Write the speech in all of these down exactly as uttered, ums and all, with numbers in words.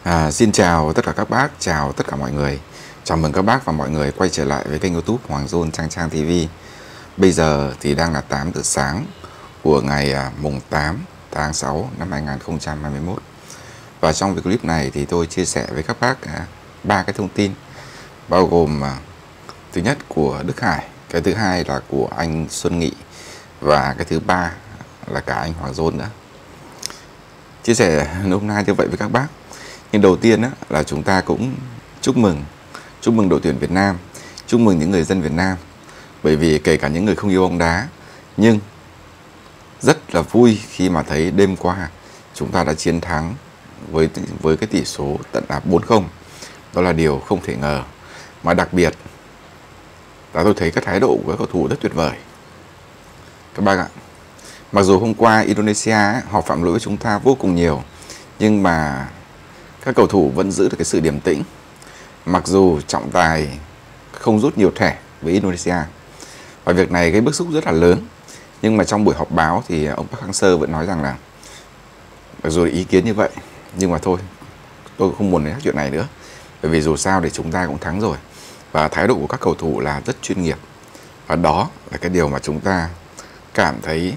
À, xin chào tất cả các bác, chào tất cả mọi người. Chào mừng các bác và mọi người quay trở lại với kênh YouTube Hoàng John Trang Trang ti vi. Bây giờ thì đang là tám giờ sáng của ngày à, mùng tám tháng sáu năm hai nghìn không trăm hai mươi mốt. Và trong video clip này thì tôi chia sẻ với các bác ba à, cái thông tin, bao gồm à, thứ nhất của Đức Hải, cái thứ hai là của anh Xuân Nghị, và cái thứ ba là cả anh Hoàng John nữa. Chia sẻ hôm nay như vậy với các bác. Nhưng đầu tiên á, là chúng ta cũng chúc mừng Chúc mừng đội tuyển Việt Nam, chúc mừng những người dân Việt Nam. Bởi vì kể cả những người không yêu bóng đá, nhưng rất là vui khi mà thấy đêm qua chúng ta đã chiến thắng với với cái tỷ số tận là bốn không. Đó là điều không thể ngờ. Mà đặc biệt là tôi thấy cái thái độ của các cầu thủ rất tuyệt vời. Các bác ạ, mặc dù hôm qua Indonesia ấy, họ phạm lỗi với chúng ta vô cùng nhiều, nhưng mà các cầu thủ vẫn giữ được cái sự điềm tĩnh. Mặc dù trọng tài không rút nhiều thẻ với Indonesia, và việc này gây bức xúc rất là lớn. Nhưng mà trong buổi họp báo thì ông Park Hang-seo vẫn nói rằng là mặc dù ý kiến như vậy, nhưng mà thôi, tôi không muốn nói chuyện này nữa. Bởi vì dù sao thì chúng ta cũng thắng rồi. Và thái độ của các cầu thủ là rất chuyên nghiệp. Và đó là cái điều mà chúng ta cảm thấy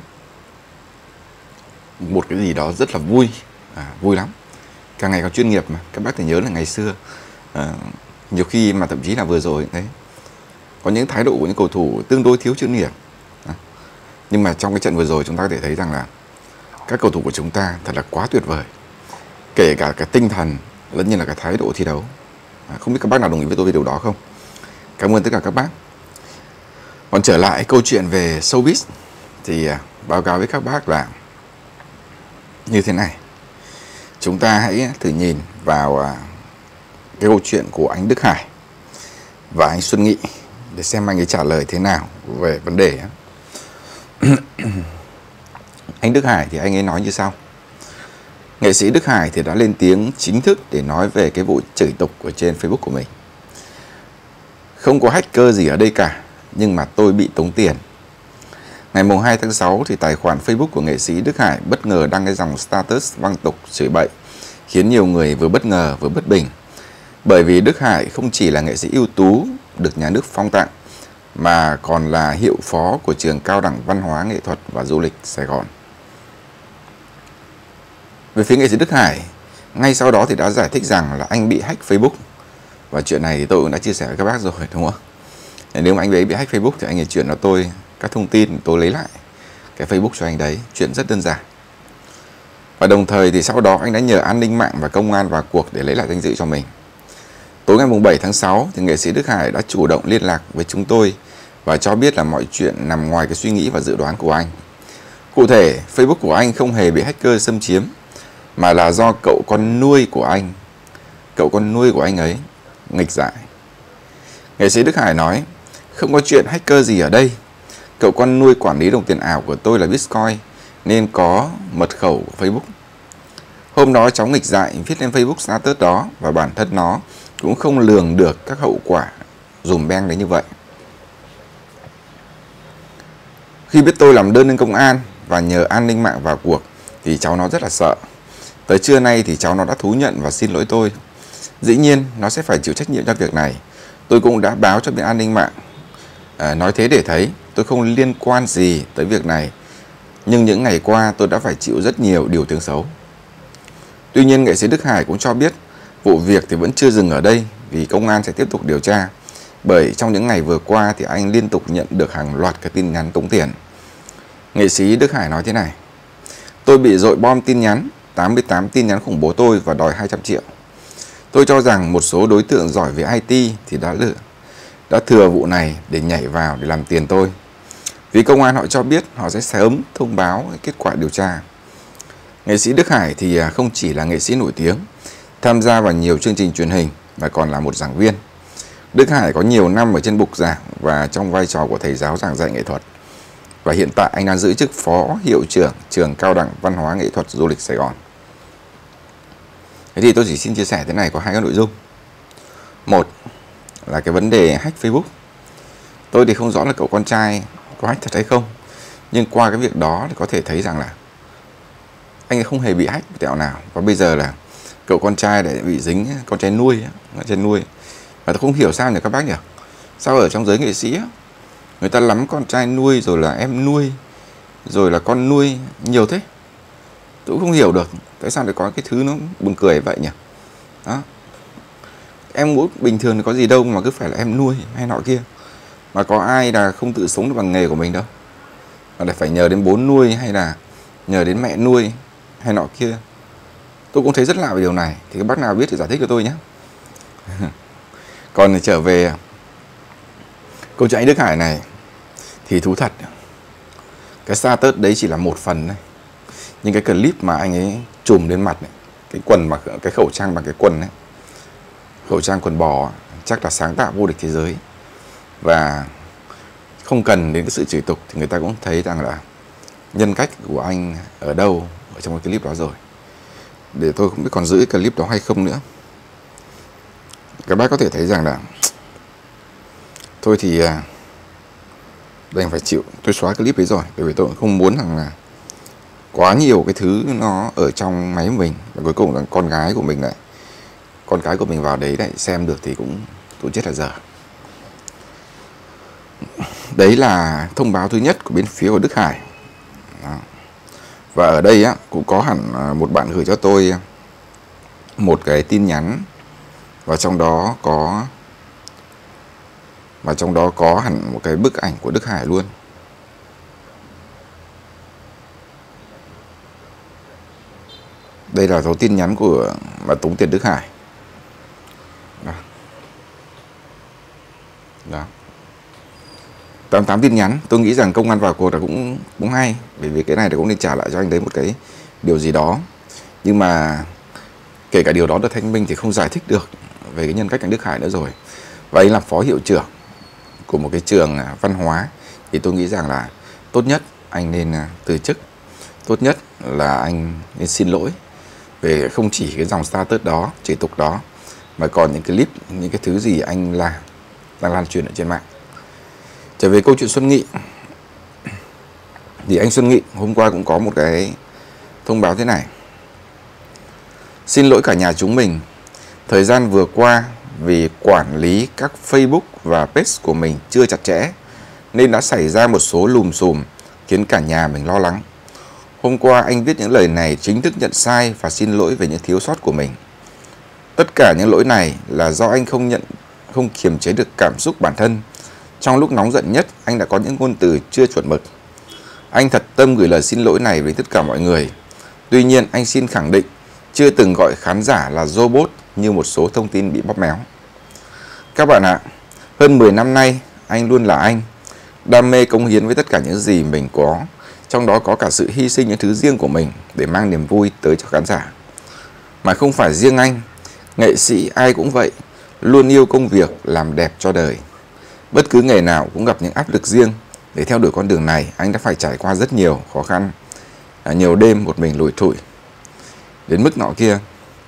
một cái gì đó rất là vui, à, vui lắm. Càng ngày càng chuyên nghiệp mà. Các bác thì nhớ là ngày xưa à, nhiều khi mà thậm chí là vừa rồi đấy, có những thái độ của những cầu thủ tương đối thiếu chuyên nghiệp. à. Nhưng mà trong cái trận vừa rồi chúng ta có thể thấy rằng là các cầu thủ của chúng ta thật là quá tuyệt vời. Kể cả cái tinh thần lẫn như là cái thái độ thi đấu. à, Không biết các bác nào đồng ý với tôi về điều đó không? Cảm ơn tất cả các bác. Còn trở lại câu chuyện về showbiz thì à, báo cáo với các bác là như thế này. Chúng ta hãy thử nhìn vào à, cái câu chuyện của anh Đức Hải và anh Xuân Nghị để xem anh ấy trả lời thế nào về vấn đề. Anh Đức Hải thì anh ấy nói như sau. Nghệ sĩ Đức Hải thì đã lên tiếng chính thức để nói về cái vụ chửi tục của trên Facebook của mình. Không có hacker gì ở đây cả, nhưng mà tôi bị tống tiền. Ngày mùng hai tháng sáu thì tài khoản Facebook của nghệ sĩ Đức Hải bất ngờ đăng cái dòng status văng tục chửi bậy, khiến nhiều người vừa bất ngờ vừa bất bình. Bởi vì Đức Hải không chỉ là nghệ sĩ ưu tú được nhà nước phong tặng, mà còn là hiệu phó của trường Cao đẳng Văn hóa Nghệ thuật và Du lịch Sài Gòn. Về phía nghệ sĩ Đức Hải, ngay sau đó thì đã giải thích rằng là anh bị hack Facebook. Và chuyện này thì tôi cũng đã chia sẻ với các bác rồi, đúng không? Nếu mà anh ấy bị hack Facebook thì anh ấy chuyển cho tôi các thông tin, tôi lấy lại cái Facebook cho anh đấy. Chuyện rất đơn giản. Và đồng thời thì sau đó anh đã nhờ an ninh mạng và công an vào cuộc để lấy lại danh dự cho mình. Tối ngày mùng bảy tháng sáu thì nghệ sĩ Đức Hải đã chủ động liên lạc với chúng tôi và cho biết là mọi chuyện nằm ngoài cái suy nghĩ và dự đoán của anh. Cụ thể, Facebook của anh không hề bị hacker xâm chiếm, mà là do cậu con nuôi của anh, cậu con nuôi của anh ấy nghịch dại. Nghệ sĩ Đức Hải nói, không có chuyện hacker gì ở đây. Cậu con nuôi quản lý đồng tiền ảo của tôi là Bitcoin, nên có mật khẩu của Facebook. Hôm đó cháu nghịch dại viết lên Facebook status đó, và bản thân nó cũng không lường được các hậu quả dùm beng đấy như vậy. Khi biết tôi làm đơn lên công an và nhờ an ninh mạng vào cuộc thì cháu nó rất là sợ. Tới trưa nay thì cháu nó đã thú nhận và xin lỗi tôi. Dĩ nhiên nó sẽ phải chịu trách nhiệm cho việc này. Tôi cũng đã báo cho bên an ninh mạng. à, Nói thế để thấy tôi không liên quan gì tới việc này. Nhưng những ngày qua tôi đã phải chịu rất nhiều điều tiếng xấu. Tuy nhiên nghệ sĩ Đức Hải cũng cho biết vụ việc thì vẫn chưa dừng ở đây, vì công an sẽ tiếp tục điều tra. Bởi trong những ngày vừa qua thì anh liên tục nhận được hàng loạt các tin nhắn tống tiền. Nghệ sĩ Đức Hải nói thế này. Tôi bị dội bom tin nhắn, tám mươi tám tin nhắn khủng bố tôi và đòi hai trăm triệu. Tôi cho rằng một số đối tượng giỏi về i tê thì đã lựa, đã thừa vụ này để nhảy vào để làm tiền tôi. Vì công an họ cho biết họ sẽ sớm thông báo kết quả điều tra. Nghệ sĩ Đức Hải thì không chỉ là nghệ sĩ nổi tiếng, tham gia vào nhiều chương trình truyền hình mà còn là một giảng viên. Đức Hải có nhiều năm ở trên bục giảng và trong vai trò của thầy giáo giảng dạy nghệ thuật. Và hiện tại anh đang giữ chức phó hiệu trưởng trường Cao đẳng Văn hóa Nghệ thuật Du lịch Sài Gòn. Thế thì tôi chỉ xin chia sẻ thế này, có hai cái nội dung. Một là cái vấn đề hack Facebook. Tôi thì không rõ là cậu con trai có hack thật hay không, nhưng qua cái việc đó thì có thể thấy rằng là anh ấy không hề bị hack tẹo nào. Và bây giờ là cậu con trai để bị dính con trai nuôi, con trai nuôi. Và tôi không hiểu sao nhỉ các bác nhỉ? Sao ở trong giới nghệ sĩ người ta lắm con trai nuôi, rồi là em nuôi, rồi là con nuôi nhiều thế. Tôi cũng không hiểu được tại sao lại có cái thứ nó buồn cười vậy nhỉ? Đó. Em út bình thường thì có gì đâu mà cứ phải là em nuôi hay nọ kia. Mà có ai là không tự sống được bằng nghề của mình đâu, mà lại phải nhờ đến bố nuôi hay là nhờ đến mẹ nuôi hay nọ kia. Tôi cũng thấy rất lạ về điều này. Thì các bác nào biết thì giải thích cho tôi nhé. Còn trở về câu chuyện anh Đức Hải này thì thú thật, cái status đấy chỉ là một phần này. Nhưng cái clip mà anh ấy trùm lên mặt này, cái quần mà cái khẩu trang bằng cái quần ấy, khẩu trang quần bò, chắc là sáng tạo vô địch thế giới. Và không cần đến cái sự chửi tục thì người ta cũng thấy rằng là nhân cách của anh ở đâu ở trong cái clip đó rồi. Để tôi không biết còn giữ cái clip đó hay không nữa. Các bác có thể thấy rằng là thôi thì đành phải chịu, tôi xóa clip ấy rồi. Bởi vì tôi cũng không muốn rằng là quá nhiều cái thứ nó ở trong máy của mình. Và cuối cùng là con gái của mình lại, con cái của mình vào đấy lại xem được thì cũng cũng chết là dở. Đấy là thông báo thứ nhất của bên phía của Đức Hải. Đó. Và ở đây á, cũng có hẳn một bạn gửi cho tôi một cái tin nhắn, và trong đó có và trong đó có hẳn một cái bức ảnh của Đức Hải luôn. Đây là số tin nhắn của mà tống tiền Đức Hải. Đó. Đó. tám mươi tám tin nhắn. Tôi nghĩ rằng công an vào cuộc là cũng cũng hay, bởi vì cái này thì cũng nên trả lại cho anh đấy một cái điều gì đó. Nhưng mà kể cả điều đó được thanh minh thì không giải thích được về cái nhân cách anh Đức Hải nữa rồi. Và anh làm phó hiệu trưởng của một cái trường văn hóa thì tôi nghĩ rằng là tốt nhất anh nên từ chức. Tốt nhất là anh nên xin lỗi về không chỉ cái dòng status đó, chửi tục đó, mà còn những clip, những cái thứ gì anh làm đang lan truyền ở trên mạng. Trở về câu chuyện Xuân Nghị thì anh Xuân Nghị hôm qua cũng có một cái thông báo thế này: xin lỗi cả nhà chúng mình, thời gian vừa qua vì quản lý các Facebook và page của mình chưa chặt chẽ nên đã xảy ra một số lùm xùm khiến cả nhà mình lo lắng. Hôm qua anh viết những lời này chính thức nhận sai và xin lỗi về những thiếu sót của mình. Tất cả những lỗi này là do anh không nhận không kiềm chế được cảm xúc bản thân. Trong lúc nóng giận nhất, anh đã có những ngôn từ chưa chuẩn mực. Anh thật tâm gửi lời xin lỗi này với tất cả mọi người. Tuy nhiên, anh xin khẳng định chưa từng gọi khán giả là robot như một số thông tin bị bóp méo. Các bạn ạ, hơn mười năm nay, anh luôn là anh, đam mê cống hiến với tất cả những gì mình có, trong đó có cả sự hy sinh những thứ riêng của mình để mang niềm vui tới cho khán giả. Mà không phải riêng anh, nghệ sĩ ai cũng vậy, luôn yêu công việc làm đẹp cho đời. Bất cứ nghề nào cũng gặp những áp lực riêng. Để theo đuổi con đường này, anh đã phải trải qua rất nhiều khó khăn, nhiều đêm một mình lủi thủi đến mức nọ kia.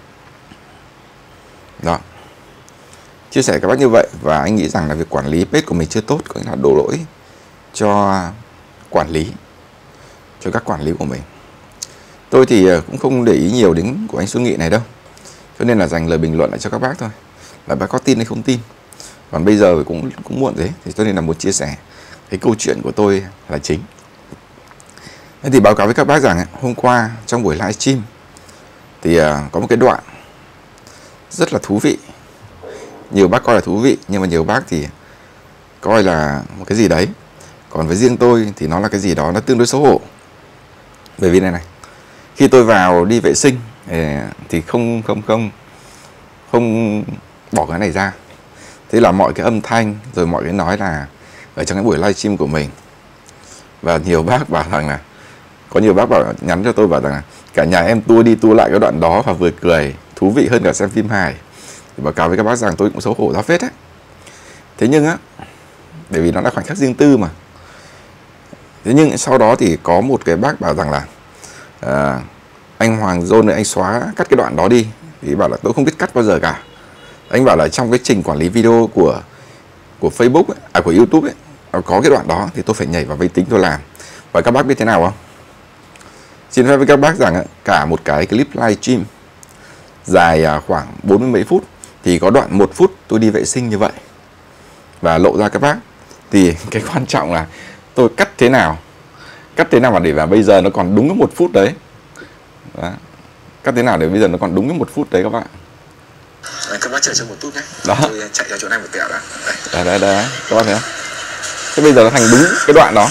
Đó. Chia sẻ các bác như vậy. Và anh nghĩ rằng là việc quản lý page của mình chưa tốt, có nghĩa là đổ lỗi cho quản lý, cho các quản lý của mình. Tôi thì cũng không để ý nhiều đến của anh Xuân Nghị này đâu, cho nên là dành lời bình luận lại cho các bác thôi, là bác có tin hay không tin. Còn bây giờ cũng cũng muộn đấy, thì cho nên là muốn chia sẻ cái câu chuyện của tôi là chính. Thế thì báo cáo với các bác rằng hôm qua trong buổi live stream thì uh, có một cái đoạn rất là thú vị. Nhiều bác coi là thú vị, nhưng mà nhiều bác thì coi là một cái gì đấy. Còn với riêng tôi thì nó là cái gì đó nó tương đối xấu hổ. Bởi vì này này, khi tôi vào đi vệ sinh thì không không không không bỏ cái này ra. Thế là mọi cái âm thanh rồi mọi cái nói là ở trong cái buổi livestream của mình. Và nhiều bác bảo rằng là, có nhiều bác bảo nhắn cho tôi bảo rằng là cả nhà em tua đi tua lại cái đoạn đó và vừa cười, thú vị hơn cả xem phim hài. Thì báo cáo với các bác rằng tôi cũng xấu hổ ra phết á. Thế nhưng á, bởi vì nó là khoảnh khắc riêng tư mà. Thế nhưng sau đó thì có một cái bác bảo rằng là à, anh Hoàng John này anh xóa cắt cái đoạn đó đi. Thì bảo là tôi không biết cắt bao giờ cả. Anh bảo là trong cái trình quản lý video của của Facebook ấy, à của YouTube ấy, có cái đoạn đó thì tôi phải nhảy vào máy tính tôi làm. Và các bác biết thế nào không? Xin phép với các bác rằng cả một cái clip live stream dài khoảng bốn mươi mấy phút, thì có đoạn một phút tôi đi vệ sinh như vậy và lộ ra các bác. Thì cái quan trọng là tôi cắt thế nào, cắt thế nào mà để mà bây giờ nó còn đúng cái một phút đấy. Đó. Cắt thế nào để bây giờ nó còn đúng cái một phút đấy các bạn. Các bác chờ cho một chút nhé. Đó. Tôi chạy ra chỗ này một tẹo đã. Đấy, đấy, đấy. Các bác thấy không? Thế bây giờ nó thành đúng cái đoạn đó.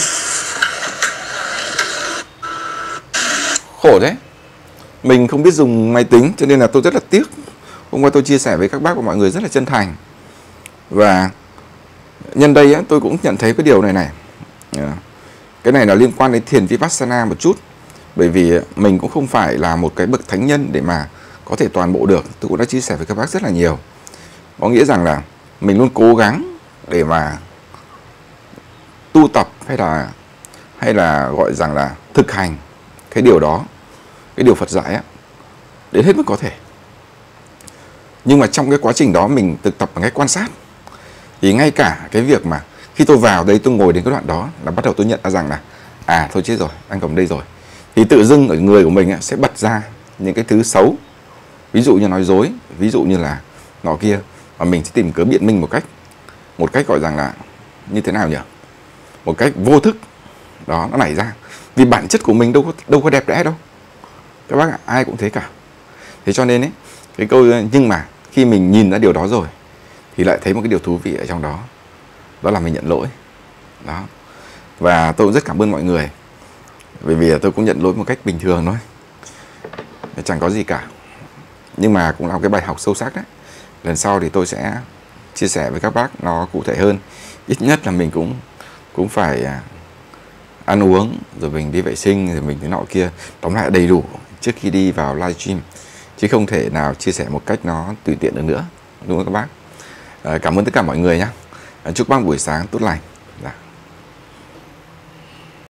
Khổ thế. Mình không biết dùng máy tính cho nên là tôi rất là tiếc. Hôm qua tôi chia sẻ với các bác và mọi người rất là chân thành. Và nhân đây á, tôi cũng nhận thấy cái điều này này. Cái này là liên quan đến thiền Vipassana một chút. Bởi vì mình cũng không phải là một cái bậc thánh nhân để mà có thể toàn bộ được. Tôi cũng đã chia sẻ với các bác rất là nhiều. Có nghĩa rằng là mình luôn cố gắng để mà tu tập hay là hay là gọi rằng là thực hành cái điều đó, cái điều Phật dạy á, đến hết mức có thể. Nhưng mà trong cái quá trình đó mình thực tập bằng cách quan sát. Thì ngay cả cái việc mà khi tôi vào đây tôi ngồi đến cái đoạn đó là bắt đầu tôi nhận ra rằng là à thôi chết rồi, anh cầm đây rồi. Thì tự dưng ở người của mình sẽ bật ra những cái thứ xấu. Ví dụ như nói dối, ví dụ như là nọ kia. Và mình sẽ tìm cớ biện minh một cách Một cách gọi rằng là như thế nào nhỉ? Một cách vô thức. Đó, nó nảy ra. Vì bản chất của mình đâu có, đâu có đẹp đẽ đâu. Các bác ạ, ai cũng thế cả. Thế cho nên ấy, cái câu nhưng mà khi mình nhìn ra điều đó rồi thì lại thấy một cái điều thú vị ở trong đó. Đó là mình nhận lỗi. Đó. Và tôi cũng rất cảm ơn mọi người. Bởi vì tôi cũng nhận lỗi một cách bình thường thôi. Chẳng có gì cả. Nhưng mà cũng là một cái bài học sâu sắc đấy. Lần sau thì tôi sẽ chia sẻ với các bác nó cụ thể hơn. Ít nhất là mình cũng cũng phải ăn uống, rồi mình đi vệ sinh, rồi mình cái nọ kia, tóm lại đầy đủ trước khi đi vào livestream. Chứ không thể nào chia sẻ một cách nó tùy tiện được nữa. Đúng không các bác? À, cảm ơn tất cả mọi người nhé. Chúc bác buổi sáng tốt lành.